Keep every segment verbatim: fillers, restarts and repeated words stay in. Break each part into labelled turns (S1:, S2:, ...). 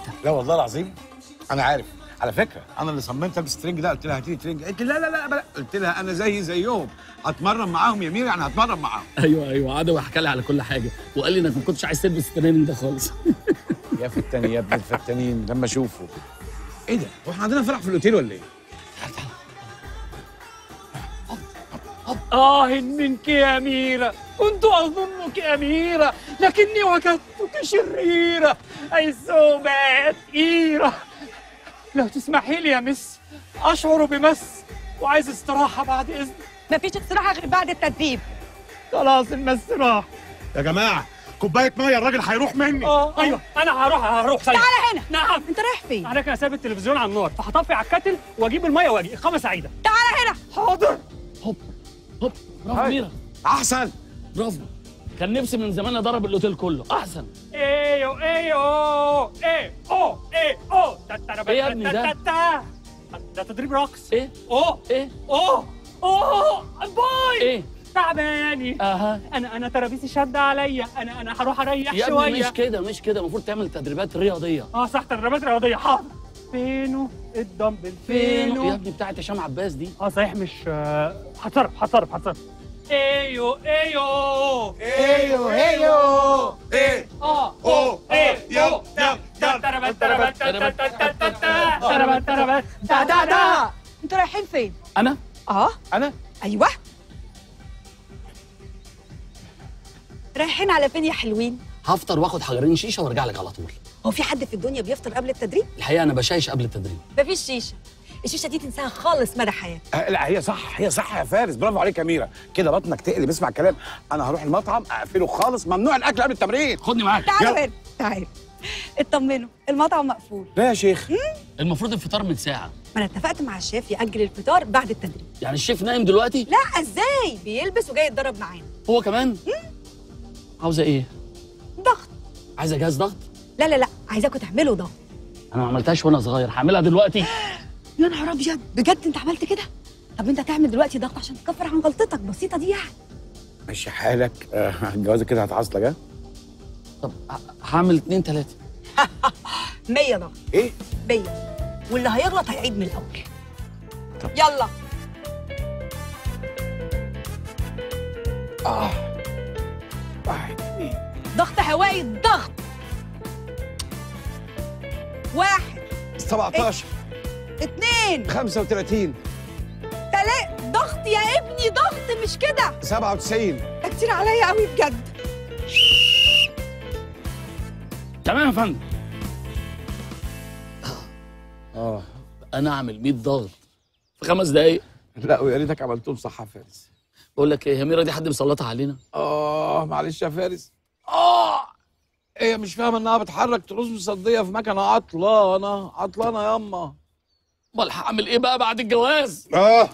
S1: لا والله العظيم انا عارف. على فكره انا اللي صممت البس الترنج ده، قلت لها هاتي لي ترنج، قلت لا لا لا بلا. قلت لها انا زي زيهم هتمرن معاهم يا ميرا، يعني هتمرن معاهم.
S2: ايوه ايوه عدوي حكى لي على كل حاجه وقال لي انك ما كنتش عايز تلبس الترنج ده خالص.
S1: يا فتاني يا ابن الفتانين لما اشوفه. ايه ده؟ هو احنا عندنا فرح في الاوتيل ولا ايه؟
S3: آه منك يا أميرة، كنت أظنك أميرة لكني وجدتك شريرة، أي الثوبات إيرة. لو تسمحي لي يا مس أشعر بمس وعايز استراحة بعد إذن.
S4: مفيش استراحة غير بعد التدريب.
S3: خلاص المس راح.
S1: يا جماعه كوبايه ميه الراجل هيروح مني.
S3: اه ايوه انا هروح هروح
S4: تعالى هنا.
S3: نعم.
S4: انت رايح فين؟
S3: عليك انا سايب التلفزيون على النار فهطفي على الكاتل واجيب الميه واجي. اقامه سعيده.
S4: تعالى هنا.
S3: حاضر.
S2: هوب هوب برافو ميرا
S1: احسن.
S2: برافو. كان نفسي من زمان اضرب الاوتيل كله. احسن.
S3: ايوه ايوه ايه اوه ايه اوه.
S2: ايه يا ابني ده؟
S3: ده تدريب رقص.
S2: ايه
S3: اوه
S2: ايه
S3: اوه اوه باي.
S2: ايه
S3: تعباني.
S2: اها
S3: انا انا ترابيزي شد عليا. انا انا هروح اريح
S2: يا
S3: شويه.
S2: ابني مش كده مش كده، المفروض تعمل تدريبات رياضيه.
S3: اه صح تدريبات رياضيه. حاضر. فينه الدمبل
S2: فينه يا ابني بتاعت هشام عباس دي؟
S3: اه صحيح مش هتصرف هتصرف هتصرف. ايوه ايوه
S1: ايوه ايوه ايه
S3: اه
S1: اوه
S3: ايه
S1: يلا يلا
S3: تربت تربت تربت تربت دا دا دا.
S4: انتوا رايحين فين؟
S2: انا
S4: اه
S1: انا
S4: ايوه. رايحين على فين يا حلوين؟
S2: هفطر واخد حجرين شيشه وارجع لك على طول.
S4: هو في حد في الدنيا بيفطر قبل التدريب؟
S2: الحقيقه انا بشايش قبل التدريب.
S4: مفيش شيشه. الشيشه دي تنساها خالص مدى حياتك.
S1: آه لا هي صح هي صح يا فارس، برافو عليك يا ميرا. كده بطنك تقلب. اسمع الكلام، انا هروح المطعم اقفله خالص، ممنوع الاكل قبل التمرين.
S2: خدني معاك.
S4: تعالوا هنا تعالوا. اطمنوا المطعم مقفول.
S1: لا يا شيخ.
S2: المفروض الفطار من ساعه.
S4: ما انا اتفقت مع الشيف ياجل الفطار بعد التدريب.
S2: يعني الشيف نايم دلوقتي؟
S4: لا ازاي؟ بيلبس وجاي يتدرب معانا.
S2: هو كمان؟ عاوزه ايه؟
S4: ضغط.
S2: عايزه جهاز ضغط؟
S4: لا لا لا عايزاكم تعملوا ضغط.
S2: انا ما عملتهاش وانا صغير، هعملها دلوقتي.
S4: يا نهار ابيض بجد انت عملت كده؟ طب انت هتعمل دلوقتي ضغط عشان تكفر عن غلطتك بسيطه دي يعني.
S1: ماشي حالك. آه الجوازه كده هتعصلك. ها
S2: طب هعمل اتنين تلاته.
S4: مية ضغط.
S1: ايه؟
S4: مية. واللي هيغلط هيعيد من الاول. طب يلا.
S1: اه واحد اثنين.
S4: ضغط هوائي. ضغط. واحد.
S1: سبعتاشر.
S4: اتنين.
S1: خمسة وثلاثين.
S4: تلاتة. ضغط يا ابني ضغط مش كده.
S1: سبعة وتسعين.
S4: ده كتير عليا قوي بجد.
S2: تمام يا فندم.
S1: اه
S2: انا اعمل مية ضغط في خمس دقايق؟
S1: لا ويا ريتك عملتهم صح يا فارس.
S2: بقول لك ايه، هي ميرا دي حد مسلطها علينا؟
S1: اه معلش يا فارس. اه هي مش فاهمه انها بتحرك تروس مصديه في مكنه عطلانه عطلانه ياما.
S2: امال هعمل ايه بقى بعد الجواز؟
S5: اه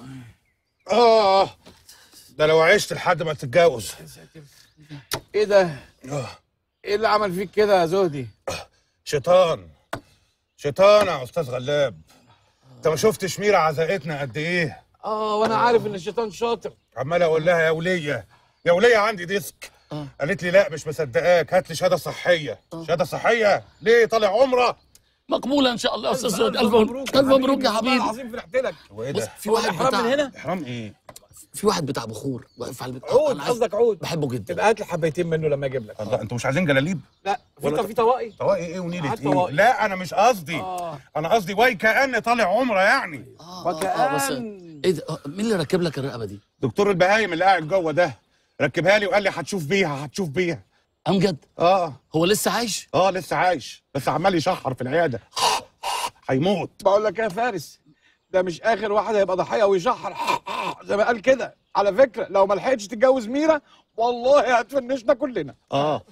S5: اه ده لو عشت لحد ما تتجوز.
S1: ايه ده؟ ايه اللي عمل فيك كده يا زهدي؟
S5: شيطان شيطان يا استاذ غلاب. انت ما شفتش ميرا عزقتنا قد ايه؟
S1: اه وانا عارف ان الشيطان شاطر.
S5: عمال اقول لها يا وليه يا وليه عندي ديسك.
S2: آه.
S5: قالت لي لا مش مصدقاك، هات لي شهاده صحيه. آه. شهاده صحيه ليه؟ طالع عمره.
S2: مقبوله ان شاء الله يا استاذ زهدي. الف مبروك الف مبروك يا حبيبي.
S1: العظيم فرحت لك.
S5: وايه
S2: بص
S5: ده؟
S2: في واحد
S1: احرام
S2: بتاع
S1: من هنا؟
S5: احرام ايه؟
S2: في واحد بتاع بخور واقف على البيت.
S1: عود
S2: أنا عايز-
S1: قصدك عود.
S2: بحبه جدا.
S1: تبقى هات لي حبيتين منه لما اجيب لك.
S5: الله انتوا مش عايزين جلاليب؟
S1: لا في
S5: ولا
S1: في طواقي.
S5: طواقي ايه ونيله
S1: هات
S5: ايه؟
S1: طواقي.
S5: لا انا مش قصدي.
S1: اه
S5: انا قصدي واي كأن طالع عمره يعني.
S2: آه آه آه بس
S1: وكأن.
S2: ايه ده؟ آه، مين اللي ركب لك الرقبه دي؟
S5: دكتور البهايم اللي قاعد جوه ده ركبها لي وقال لي هتشوف بيها هتشوف بيها.
S2: امجد
S5: اه
S2: هو لسه عايش؟
S5: اه لسه عايش بس عمال يشحر في العياده. هيموت.
S1: بقول لك ايه يا فارس، ده مش اخر واحد هيبقى ضحيه ويشحر زي ما قال كده. على فكره لو ما لحقتش تتجوز ميرا والله هتفنشنا كلنا.
S5: اه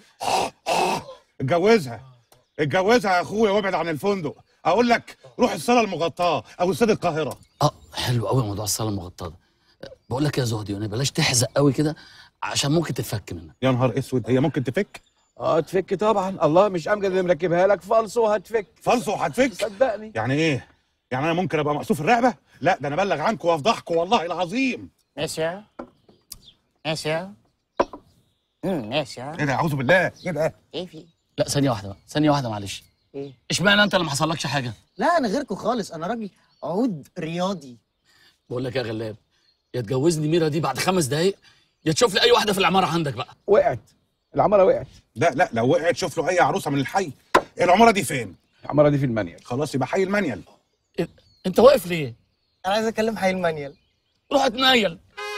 S5: اتجوزها اتجوزها يا اخويا وابعد عن الفندق. اقول لك روح الصاله المغطاه او استاد القاهره.
S2: اه حلو قوي موضوع الصاله المغطاه ده. بقول لك يا زهدي يعني بلاش تحزق قوي كده عشان ممكن تتفك منك.
S5: يا نهار اسود هي ممكن تفك؟
S1: اه تفك طبعا. الله مش امجد اللي مركبها لك فالصو هتفك.
S5: فالصو هتفك؟
S1: صدقني.
S5: يعني ايه؟ يعني انا ممكن ابقى مقصوف الرقبه؟ لا ده انا ابلغ عنكم وافضحكم والله العظيم.
S6: ماشي ماشي امم ماشي.
S5: ايه ده اعوذ بالله ايه ده؟
S6: ايه في؟
S2: لا ثانيه واحده بقى ثانيه واحده معلش.
S7: ايه؟
S2: اشمعنى انت اللي ما حصلكش حاجه؟
S7: لا انا غيركم خالص، انا راجل عود رياضي.
S2: بقول لك يا غلاب، يا تجوزني ميرا دي بعد خمس دقايق، يا تشوف لي اي واحده في العماره عندك بقى.
S1: وقعت العماره وقعت.
S5: لا لا، لو وقعت شوف له اي عروسه من الحي. العماره دي فين؟
S1: العماره دي في المانيال.
S5: خلاص يبقى حي المنيل.
S2: إيه؟ انت واقف ليه؟
S7: انا عايز اكلم حي المانيال.
S2: روح اتنيل.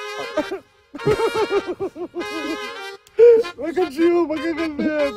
S1: ما كانش يومك يا غلاب.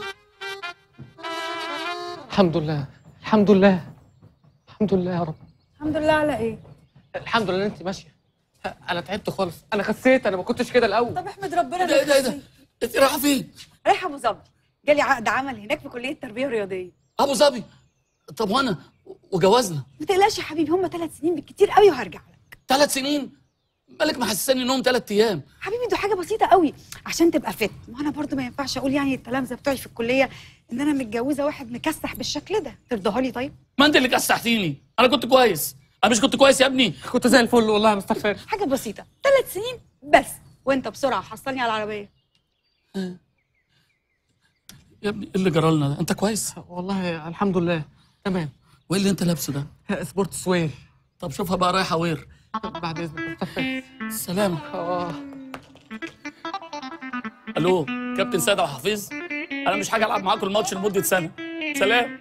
S3: الحمد لله الحمد لله الحمد لله يا رب.
S4: الحمد لله على ايه؟
S3: الحمد لله انت ماشيه. انا تعبت خالص، انا خسيت، انا ما كنتش كده الاول.
S4: طب احمد ربنا.
S2: ايه ده ايه ده؟ انت رايحه فين؟
S4: رايحه ابو ظبي، جالي عقد عمل هناك في كليه التربيه الرياضيه.
S2: ابو ظبي؟ طب وانا وجوازنا؟
S4: ما تقلقش يا حبيبي، هم ثلاث سنين بالكتير قوي وهرجع لك.
S2: ثلاث سنين؟ مالك محسسني انهم ثلاث ايام؟
S4: حبيبي دي حاجه بسيطه قوي عشان تبقى فت، وانا برضو ما ينفعش اقول يعني التلامذه بتوعي في الكليه ان انا متجوزه واحد مكسح بالشكل ده. ترضاها لي طيب؟
S2: ما انت اللي كسحتيني، انا كنت كويس. انا مش كنت كويس يا ابني؟
S3: كنت زي الفل والله يا مستر فارس.
S4: حاجه بسيطه، ثلاث سنين بس، وانت بسرعه حصلني على العربيه.
S2: يا ابني ايه اللي جرالنا ده؟ انت كويس؟
S3: والله الحمد لله تمام.
S2: وايه اللي انت لابسه ده؟
S3: سبورت سوير.
S2: طب شوفها بقى رايحه وير.
S3: بعد اذنك يا مستر فارس.
S2: سلامة.
S3: اه
S2: الو كابتن سيد عبد الحفيظ، انا مش حاجه العب معاكم الماتش لمده سنه. سلام.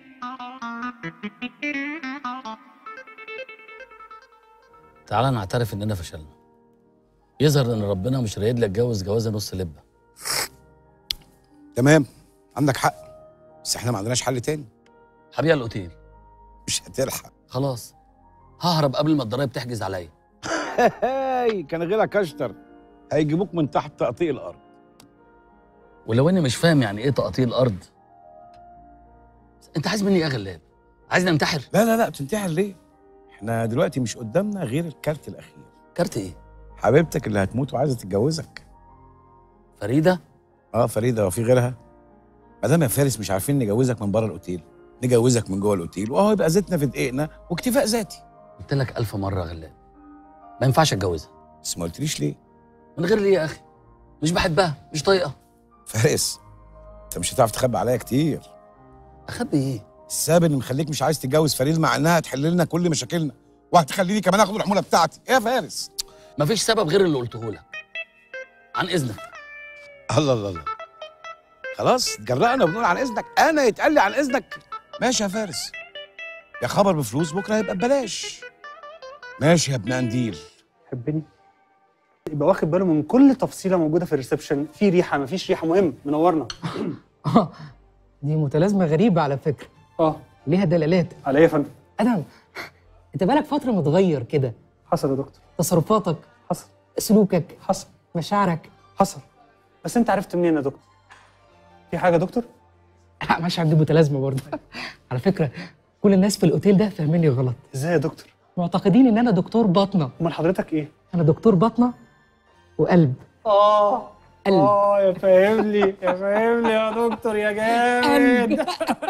S2: تعالى نعترف اننا فشلنا. يظهر ان ربنا مش رايد لك اتجوز جوازه نص لبه.
S1: تمام، عندك حق، بس احنا ما عندناش حل تاني.
S2: هبيع الاوتيل.
S1: مش هتلحق.
S2: خلاص ههرب قبل ما الضرايب تحجز عليا.
S1: هاي كان غيرك اشطر، هيجيبوك من تحت تقطيع الارض.
S2: ولو اني مش فاهم يعني ايه تقطيع الارض، انت عايز مني ايه يا غلاب؟ عايزني انتحر؟
S1: لا لا لا، بتنتحر ليه؟ احنا دلوقتي مش قدامنا غير الكارت الاخير.
S2: كارت ايه؟
S1: حبيبتك اللي هتموت وعايزه تتجوزك.
S2: فريده؟
S1: اه فريده، وفي غيرها؟ ما دام يا فارس مش عارفين نجوزك من بره الاوتيل، نجوزك من جوه الاوتيل، واهو يبقى زيتنا في دقيقنا واكتفاء ذاتي.
S2: قلت لك ألف مره يا غلاب ما ينفعش اتجوزها.
S1: بس ما قلتليش ليه؟
S2: من غير ليه يا اخي؟ مش بحبها، مش طايقها.
S1: فارس انت مش هتعرف تخبي عليا كتير.
S2: اخبي ايه؟
S1: السبب اللي مخليك مش عايز تتجوز فريد مع انها هتحل لنا كل مشاكلنا وهتخليني كمان اخد الحموله بتاعتي. ايه يا فارس؟
S2: مفيش سبب غير اللي قلته لك. عن اذنك.
S1: الله الله الله، خلاص اتجرأنا وبنقول عن اذنك. انا يتقال لي عن اذنك؟ ماشي يا فارس، يا خبر بفلوس بكره هيبقى ببلاش. ماشي يا ابن قنديل.
S8: تحبني؟ يبقى واخد باله من كل تفصيله موجوده في الريسبشن. في ريحه، مفيش ريحه، مهم. منورنا.
S9: اه دي متلازمه غريبه على فكره.
S8: اه
S9: ليها دلالات.
S8: على ايه يا فندم؟
S9: ادم انت بقالك فتره متغير كده.
S8: حصل يا دكتور.
S9: تصرفاتك
S8: حصل.
S9: سلوكك
S8: حصل.
S9: مشاعرك
S8: حصل. بس انت عرفت منين يا دكتور؟ في حاجه يا دكتور؟
S9: لا مش عندي متلازمه برضه. على فكره كل الناس في الاوتيل ده فاهميني غلط.
S8: ازاي يا دكتور؟
S9: معتقدين ان انا دكتور باطنه.
S8: امال حضرتك ايه؟
S9: انا دكتور باطنه وقلب.
S8: اه
S9: قلب.
S8: اه يا فاهمني يا فاهمني يا دكتور يا جامد.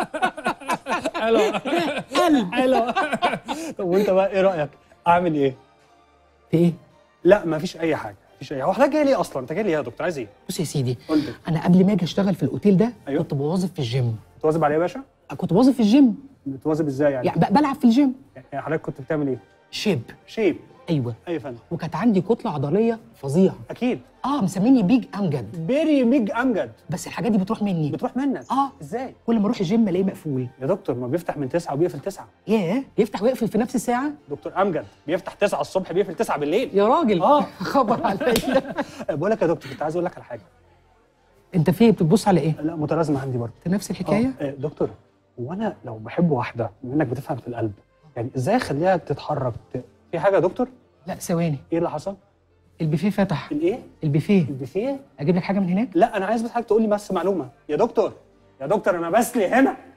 S8: حلو
S9: قلب.
S8: حلو. طب وانت بقى ايه رايك؟ اعمل ايه؟
S9: في ايه؟
S8: لا مفيش اي حاجه، مفيش اي حاجه. هو حضرتك جاي ليه اصلا؟ انت جاي ليه يا دكتور؟ عايز ايه؟
S9: بص يا سيدي،
S8: قول لي.
S9: انا قبل ما اجي اشتغل في الاوتيل ده
S8: أيوة.
S9: كنت بوظف في الجيم.
S8: تواظب عليه يا باشا؟
S9: كنت بوظف في الجيم.
S8: بتواظب ازاي يعني؟
S9: يعني ب- بلعب في الجيم.
S8: يعني حضرتك كنت بتعمل ايه؟
S9: شيب.
S8: شيب.
S9: ايوه.
S8: ايوه يا فندم.
S9: وكانت عندي كتله عضليه فظيعه.
S8: اكيد.
S9: اه مسميني بيج امجد.
S8: بيري ميج امجد.
S9: بس الحاجات دي بتروح مني.
S8: بتروح منك؟
S9: اه
S8: ازاي؟
S9: كل ما اروح الجيم الاقيه مقفول.
S8: يا دكتور ما بيفتح من تسعة وبيقفل تسعة.
S9: ياه يفتح ويقفل في نفس الساعه؟
S8: دكتور امجد بيفتح تسعة الصبح بيقفل تسعة بالليل.
S9: يا راجل.
S8: اه
S9: خبر عليا.
S8: بقول لك يا دكتور كنت عايز اقول لك على حاجه.
S9: انت فين بتبص على ايه؟
S8: لا متلازمه عندي برضه.
S9: انت نفس الحكايه؟
S8: آه. آه دكتور هو انا لو بحب واحده بما انك بتفهم في القلب، يعني ازاي اخليها تتحرك؟ ت... في حاجه يا دكتور؟
S9: لا ثواني.
S8: ايه اللي حصل؟
S9: البوفيه فتح.
S8: الايه؟
S9: البوفيه.
S8: البوفيه؟
S9: اجيب لك حاجه من هناك؟
S8: لا انا عايز بس حضرتك تقول لي بس معلومه. يا دكتور يا دكتور انا بسلي هنا.